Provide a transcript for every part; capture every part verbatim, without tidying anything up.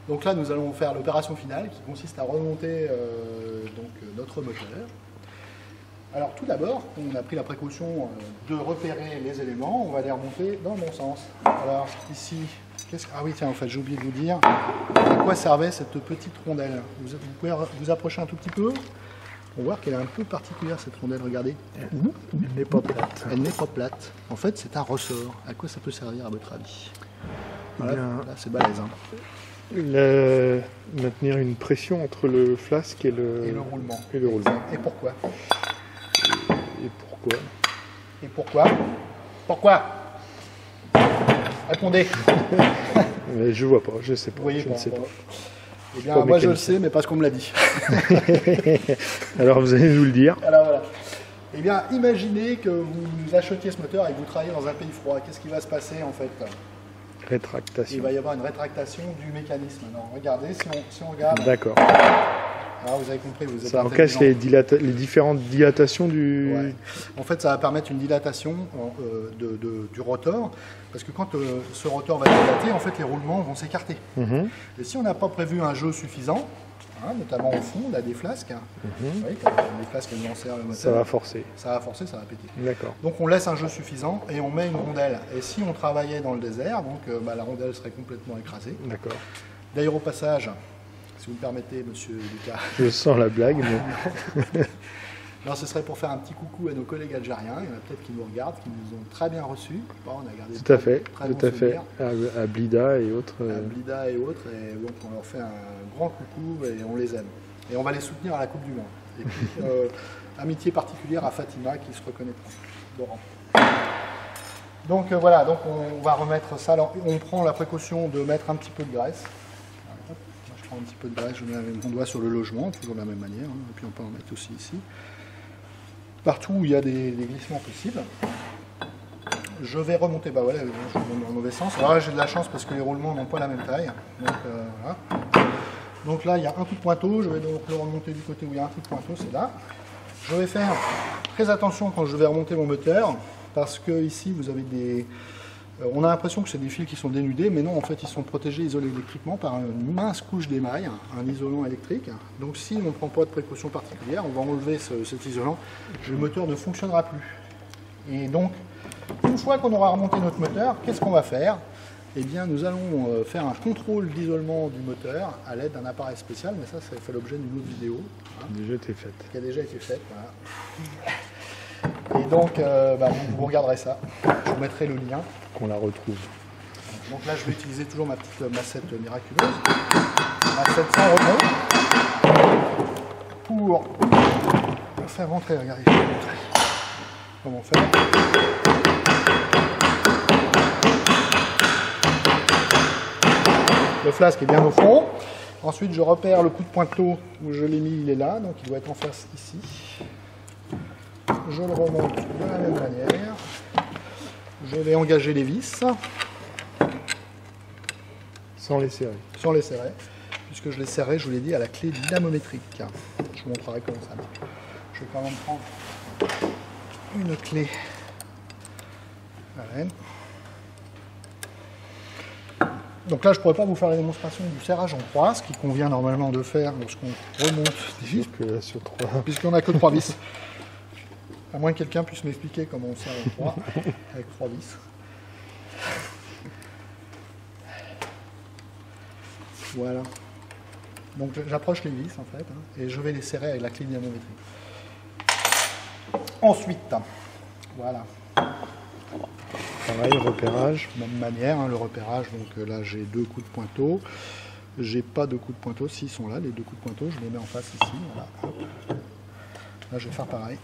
Donc là, nous allons faire l'opération finale qui consiste à remonter euh, donc, notre moteur. Alors tout d'abord, on a pris la précaution de repérer les éléments, on va les remonter dans le bon sens. Alors ici, qu'est-ce que... ah oui tiens, en fait j'ai oublié de vous dire à quoi servait cette petite rondelle. Vous, vous pouvez vous approcher un tout petit peu pour voir qu'elle est un peu particulière cette rondelle, regardez. Elle n'est pas plate. Elle n'est pas plate. En fait c'est un ressort. À quoi ça peut servir à votre avis? Voilà, Bien, là c'est balèze. Hein. Le... Maintenir une pression entre le flasque et le, et le roulement. Et, le roulement. Et pourquoi? Et pourquoi? Et pourquoi? Pourquoi? Répondez. Mais je vois pas, je sais pas. Vous voyez je pas, ne sais bon. pas. Eh bien, moi je le sais, mais parce qu'on me l'a dit. Alors vous allez nous le dire. Alors voilà. Eh bien, imaginez que vous achetiez ce moteur et que vous travaillez dans un pays froid. Qu'est-ce qui va se passer en fait? Rétractation. Il va y avoir une rétractation du mécanisme. Alors, regardez, si on, si on regarde. D'accord. Alors, vous avez compris, vous êtes Ça cache les, dilata les différentes dilatations du... Ouais. En fait, ça va permettre une dilatation euh, de, de, du rotor, parce que quand euh, ce rotor va dilater, en fait, les roulements vont s'écarter. Mm-hmm. Et si on n'a pas prévu un jeu suffisant, hein, notamment au fond, là, des flasques, mm-hmm. Vous voyez, quand les flasques elles vont serrer le moteur, ça va forcer. Ça va forcer, ça va péter. D'accord. Donc on laisse un jeu suffisant et on met une rondelle. Et si on travaillait dans le désert, donc euh, bah, la rondelle serait complètement écrasée. D'accord. D'ailleurs, au passage, si vous me permettez, monsieur Lucas. Je sens la blague, mais... Non, ce serait pour faire un petit coucou à nos collègues algériens. Il y en a peut-être qui nous regardent, qui nous ont très bien reçus. Bon, on a gardé tout à fait, très tout bons à fait. À, à Blida et autres. À Blida et autres. Et donc, on leur fait un grand coucou et on les aime. Et on va les soutenir à la Coupe du Monde. Et puis, euh, amitié particulière à Fatima qui se reconnaîtra. Laurent. Donc euh, voilà, donc on, on va remettre ça. Alors, on prend la précaution de mettre un petit peu de graisse. Voilà. Moi, je prends un petit peu de graisse, je mets mon doigt sur le logement, toujours de la même manière. Hein. Et puis on peut en mettre aussi ici. Partout où il y a des, des glissements possibles. Je vais remonter, bah voilà, je remonte dans le mauvais sens. Alors là, j'ai de la chance parce que les roulements n'ont pas la même taille. Donc, euh, voilà. Donc là, il y a un coup de pointeau. Je vais donc le remonter du côté où il y a un coup de pointeau, c'est là. Je vais faire très attention quand je vais remonter mon moteur, parce que ici, vous avez des... On a l'impression que c'est des fils qui sont dénudés, mais non, en fait, ils sont protégés, isolés électriquement par une mince couche d'émail, un isolant électrique. Donc si on ne prend pas de précautions particulières, on va enlever ce, cet isolant, le moteur ne fonctionnera plus. Et donc, une fois qu'on aura remonté notre moteur, qu'est-ce qu'on va faire? Eh bien, nous allons faire un contrôle d'isolement du moteur à l'aide d'un appareil spécial, mais ça, ça fait l'objet d'une autre vidéo. Hein, déjà été faite. Qui a déjà été faite, voilà. Et donc, euh, bah, vous, vous regarderez ça. Je vous mettrai le lien. Qu'on la retrouve. Donc là, je vais utiliser toujours ma petite massette miraculeuse. Massette sans rebond. Pour faire rentrer, regardez, je vais vous montrer comment faire. Le flasque est bien au fond. Ensuite, je repère le coup de pointeau où je l'ai mis, il est là, donc il doit être en face ici. Je le remonte de la même manière. Je vais engager les vis. Sans les serrer. Sans les serrer. Puisque je les serrais, je vous l'ai dit, à la clé dynamométrique. Je vous montrerai comment ça marche. Je vais quand même prendre une clé. Voilà. Donc là, je ne pourrais pas vous faire la démonstration du serrage en croix, ce qui convient normalement de faire lorsqu'on remonte des vis. Que sur trois. Puisqu'on n'a que trois vis. À moins que quelqu'un puisse m'expliquer comment on serre en croix avec trois vis. Voilà. Donc j'approche les vis en fait, hein, et je vais les serrer avec la clé dynamométrique. Ensuite, voilà. Pareil, repérage. Même manière, hein, le repérage, donc là j'ai deux coups de pointeau. J'ai pas de coups de pointeau, s'ils sont là, les deux coups de pointeau, je les mets en face ici. Voilà. Hop. Là je vais faire pareil.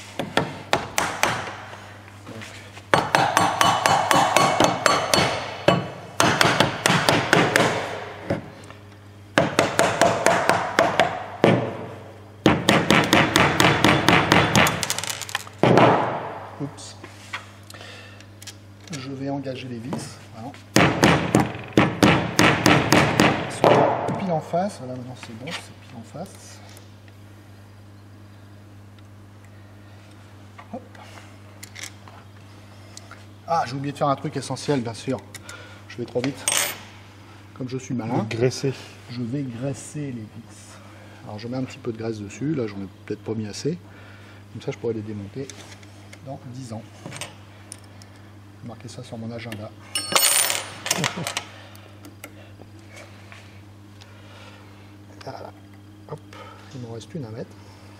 Oups. Je vais engager les vis. Voilà. Pile en face. Voilà, maintenant c'est bon, c'est pile en face. Hop. Ah, j'ai oublié de faire un truc essentiel, bien sûr. Je vais trop vite. comme je suis malin, Graisser. je vais graisser les vis. Alors je mets un petit peu de graisse dessus, là j'en ai peut-être pas mis assez. Comme ça je pourrais les démonter dans dix ans. Je vais marquer ça sur mon agenda. Voilà. Hop, il m'en reste une à mettre.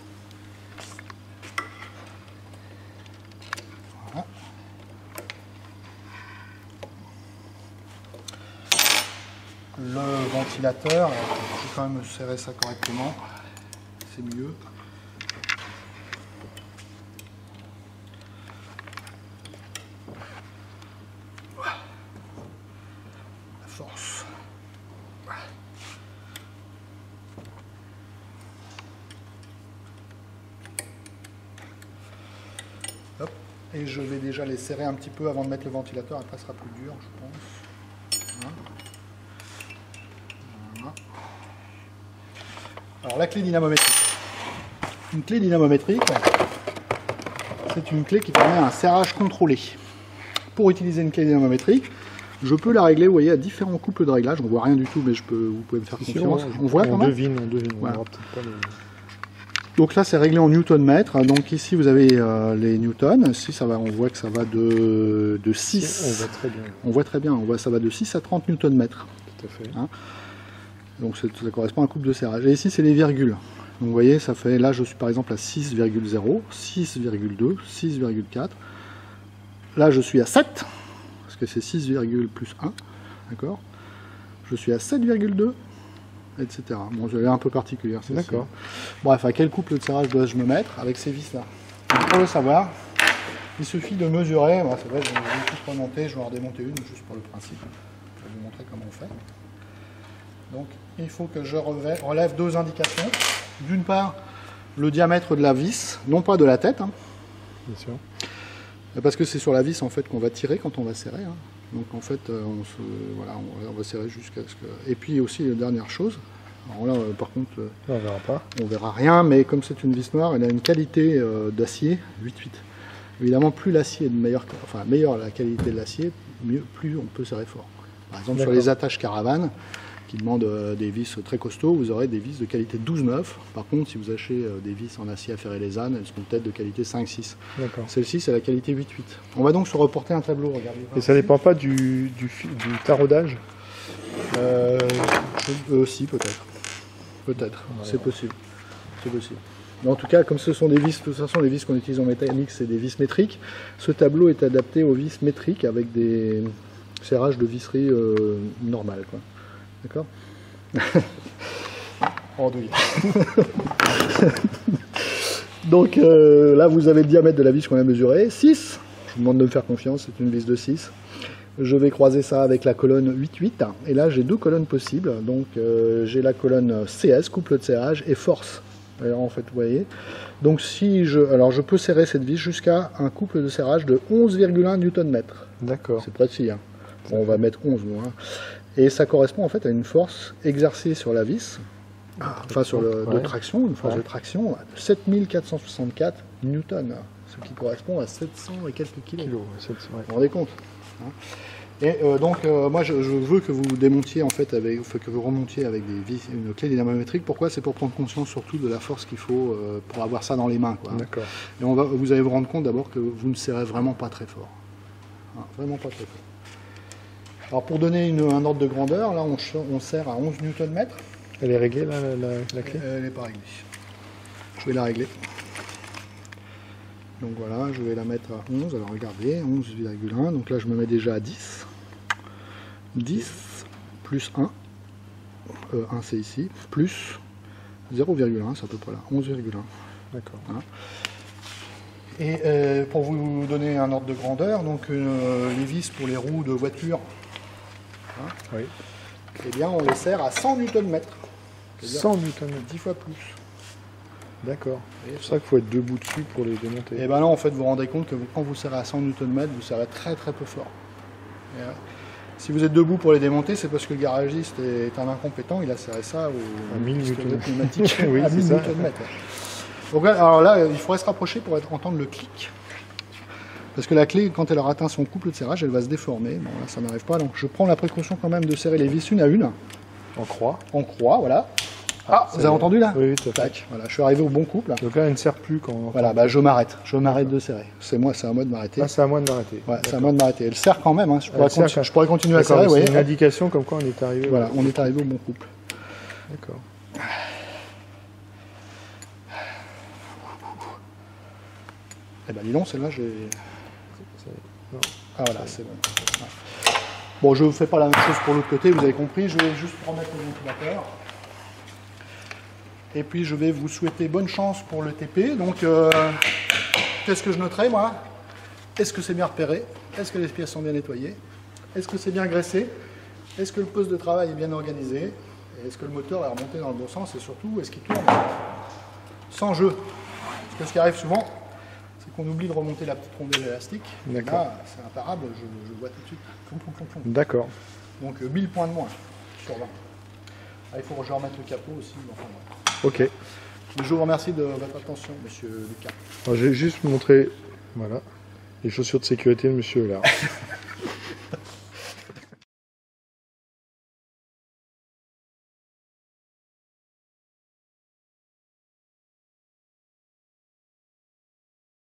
Voilà. Le ventilateur, je vais quand même serrer ça correctement, c'est mieux. La force. Hop. Et je vais déjà les serrer un petit peu avant de mettre le ventilateur, après ça sera plus dur, je pense. Voilà. Alors la clé dynamométrique. Une clé dynamométrique, c'est une clé qui permet un serrage contrôlé. Pour utiliser une clé dynamométrique, je peux la régler, vous voyez, à différents couples de réglage. On voit rien du tout, mais je peux, vous pouvez me faire Ici, confiance. on, on voit on quand même. devine, on devine. Voilà. On aura peut-être pas le... Donc là, c'est réglé en newton-mètre. Donc ici, vous avez euh, les newtons. Ici, ça va, on voit que ça va de, de six. On voit très bien. On voit très bien. On voit ça va de six à trente newton-mètre. Tout à fait. Hein, donc ça correspond à un couple de serrage. Et ici, c'est les virgules. Donc vous voyez, ça fait, là, je suis par exemple à six virgule zéro, six virgule deux, six virgule quatre. Là, je suis à sept, parce que c'est six, plus un. D'accord. Je suis à sept virgule deux. Etc. Bon, je l'ai un peu particulière. D'accord. Bref, à quel couple de serrage dois-je me mettre avec ces vis-là? Pour le savoir, il suffit de mesurer. Bon, c'est vrai, je vais tout remonter, je vais en redémonter une juste pour le principe. Je vais vous montrer comment on fait. Donc, il faut que je relève deux indications. D'une part, le diamètre de la vis, non pas de la tête. Hein, bien sûr. Parce que c'est sur la vis en fait qu'on va tirer quand on va serrer. Hein. Donc en fait, on, se, voilà, on, on va serrer jusqu'à ce que... Et puis aussi, la dernière chose, alors là, par contre, on verra pas. On verra rien, mais comme c'est une vis noire, elle a une qualité euh, d'acier huit huit. Évidemment, plus l'acier est de meilleure, enfin, meilleure la qualité de l'acier, mieux, plus on peut serrer fort. Par exemple, sur les attaches caravane, qui demandent euh, des vis très costauds, vous aurez des vis de qualité douze neuf. Par contre, si vous achetez euh, des vis en acier à ferrer les ânes, elles seront peut-être de qualité cinq six. Celle-ci, c'est la qualité huit huit. On va donc se reporter un tableau. Regardez. Et ça ne dépend pas du, du, du taraudage euh, euh, Si, peut-être. Peut-être, c'est possible. C'est possible. Mais en tout cas, comme ce sont des vis, de toute façon, les vis qu'on utilise en métallique, c'est des vis métriques. Ce tableau est adapté aux vis métriques avec des serrages de visserie euh, normales, quoi. D'accord. Andouille. Donc euh, là, vous avez le diamètre de la vis qu'on a mesuré, six. Je vous demande de me faire confiance, c'est une vis de six. Je vais croiser ça avec la colonne huit huit. Et là, j'ai deux colonnes possibles. Donc euh, j'ai la colonne C S, couple de serrage, et force. Alors, en fait, vous voyez. Donc si je, alors je peux serrer cette vis jusqu'à un couple de serrage de onze virgule un newton-mètre. D'accord. C'est précis. Hein. Bon, on va mettre onze, nous. Hein. Et ça correspond en fait à une force exercée sur la vis, ah, enfin sur le, ouais. de traction, une force ouais. de traction de sept mille quatre cent soixante-quatre newtons, ce qui correspond à sept cents et quelques kilos. Kilo, ouais, ouais. Vous vous rendez compte, hein. Et euh, donc euh, moi je, je veux que vous démontiez en fait avec, que vous remontiez avec des vis, une clé dynamométrique. Pourquoi? C'est pour prendre conscience surtout de la force qu'il faut euh, pour avoir ça dans les mains, quoi. D'accord. Et on va, vous allez vous rendre compte d'abord que vous ne serrez vraiment pas très fort, hein, vraiment pas très fort. Alors pour donner une, un ordre de grandeur, là on, on serre à onze newton-mètres. Elle est réglée la, la, la clé? Elle n'est pas réglée. Je vais la régler. Donc voilà, je vais la mettre à onze. Alors regardez, onze virgule un. Donc là je me mets déjà à dix. dix plus un. Euh, un c'est ici. Plus zéro virgule un, c'est à peu près là. onze virgule un. D'accord. Voilà. Et euh, pour vous donner un ordre de grandeur, donc euh, les vis pour les roues de voiture, hein, oui. Eh bien on les serre à cent newton-mètres. cent newton-mètres, dix fois plus. D'accord. C'est pour ça qu'il faut être debout dessus pour les démonter. Et bien là en fait vous vous rendez compte que vous, quand vous serrez à cent newton-mètres, vous serrez très très peu fort. Et, euh, si vous êtes debout pour les démonter, c'est parce que le garagiste est un incompétent, il a serré ça au mille newton-mètres. Oui, à mille newton-mètres. Donc alors là, il faudrait se rapprocher pour entendre le clic. Parce que la clé, quand elle aura atteint son couple de serrage, elle va se déformer. Bon, là, ça n'arrive pas. Donc, je prends la précaution quand même de serrer les vis une à une. En croix. En croix, voilà. Ah, vous avez entendu là? Oui, oui, tout à fait. Tac, voilà, je suis arrivé au bon couple. Là. Donc là, elle ne sert plus quand on... Voilà, bah, je m'arrête. Je m'arrête de serrer. C'est moi, c'est à moi de m'arrêter. Ah, c'est à moi de m'arrêter. Ouais, c'est à moi de m'arrêter. Elle serre quand même. Hein. Je, pourrais serre, continu... je pourrais continuer à D'accord, serrer. c'est Ouais. une indication comme quoi on est arrivé. Voilà, on est arrivé au bon couple. D'accord. Eh ben dis donc, celle-là, j'ai... Non. Ah voilà, c'est bon. Ouais. Bon, je ne fais pas la même chose pour l'autre côté, vous avez compris. Je vais juste remettre le ventilateur. Et puis, je vais vous souhaiter bonne chance pour le T P. Donc, euh, qu'est-ce que je noterai, moi? Est-ce que c'est bien repéré? Est-ce que les pièces sont bien nettoyées? Est-ce que c'est bien graissé? Est-ce que le poste de travail est bien organisé? Est-ce que le moteur est remonté dans le bon sens? Et surtout, est-ce qu'il tourne sans jeu? Parce que ce qui arrive souvent, c'est qu'on oublie de remonter la petite rondelle élastique. D'accord. Là, c'est imparable, je, je vois tout de suite. D'accord. Donc euh, mille points de moins sur vingt. Ah, il faut que je remette le capot aussi. Enfin, ouais. Ok. Je vous remercie de votre attention, monsieur Lucas. Alors, je vais juste montrer voilà, les chaussures de sécurité de monsieur là.